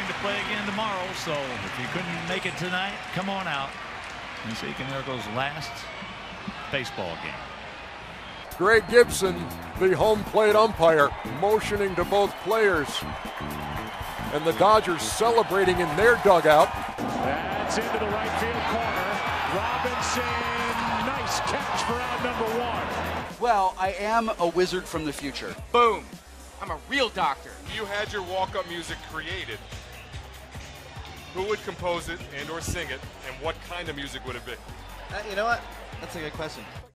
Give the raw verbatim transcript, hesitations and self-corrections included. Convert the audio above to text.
preparing to play again tomorrow, so if you couldn't make it tonight, come on out and see Konerko's last baseball game. Greg Gibson, the home plate umpire, motioning to both players. And the Dodgers celebrating in their dugout. That's into the right field corner. Robinson, nice catch for out number one. Well, I am a wizard from the future. Boom. I'm a real doctor. If you had your walk-up music created, who would compose it and or sing it, and what kind of music would it be? Uh, you know what? That's a good question.